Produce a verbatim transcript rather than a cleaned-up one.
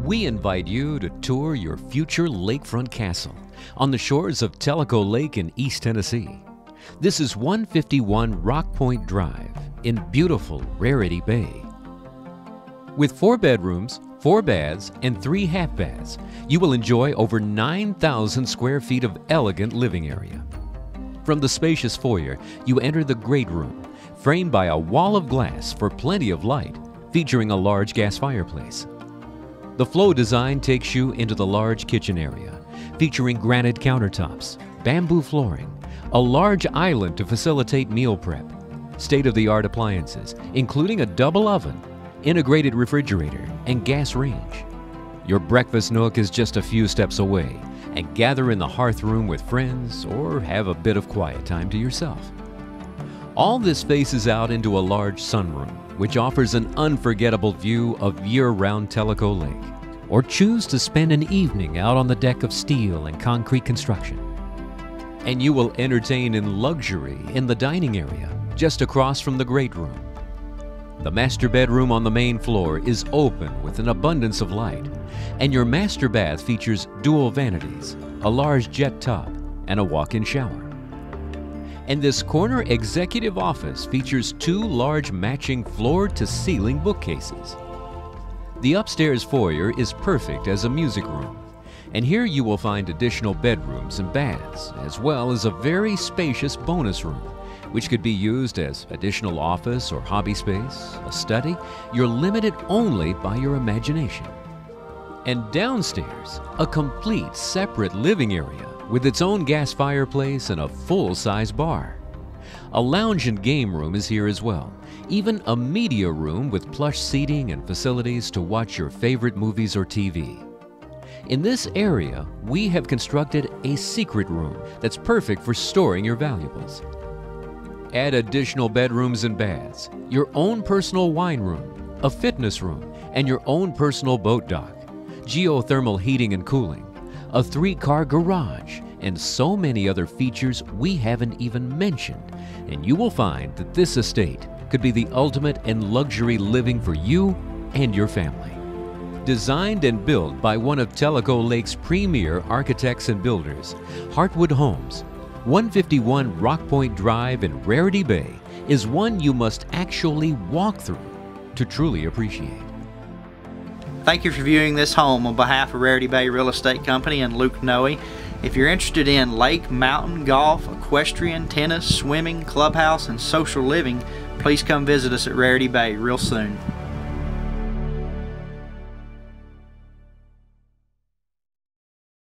we invite you to tour your future lakefront castle on the shores of Tellico Lake in East Tennessee. This is one fifty-one Rock Point Drive in beautiful Rarity Bay. With four bedrooms, four baths, and three half baths, you will enjoy over nine thousand square feet of elegant living area. From the spacious foyer, you enter the great room, framed by a wall of glass for plenty of light, featuring a large gas fireplace. The flow design takes you into the large kitchen area, featuring granite countertops, bamboo flooring, a large island to facilitate meal prep, state-of-the-art appliances, including a double oven, integrated refrigerator, and gas range. Your breakfast nook is just a few steps away, and gather in the hearth room with friends or have a bit of quiet time to yourself. All this faces out into a large sunroom, which offers an unforgettable view of year-round Tellico Lake. Or choose to spend an evening out on the deck of steel and concrete construction. And you will entertain in luxury in the dining area, just across from the great room. The master bedroom on the main floor is open with an abundance of light, and your master bath features dual vanities, a large jet tub, and a walk-in shower. And this corner executive office features two large matching floor-to-ceiling bookcases. The upstairs foyer is perfect as a music room, and here you will find additional bedrooms and baths, as well as a very spacious bonus room, which could be used as additional office or hobby space, a study. You're limited only by your imagination. And downstairs, a complete separate living area with its own gas fireplace and a full-size bar. A lounge and game room is here as well, even a media room with plush seating and facilities to watch your favorite movies or T V. In this area, we have constructed a secret room that's perfect for storing your valuables. Add additional bedrooms and baths, your own personal wine room, a fitness room, and your own personal boat dock, geothermal heating and cooling, a three-car garage, and so many other features we haven't even mentioned, and you will find that this estate could be the ultimate in luxury living for you and your family. Designed and built by one of Tellico Lake's premier architects and builders, Heartwood Homes, one fifty-one Rock Point Drive in Rarity Bay is one you must actually walk through to truly appreciate. Thank you for viewing this home on behalf of Rarity Bay Real Estate Company and Luke Noe. If you're interested in lake, mountain, golf, equestrian, tennis, swimming, clubhouse, and social living, please come visit us at Rarity Bay real soon.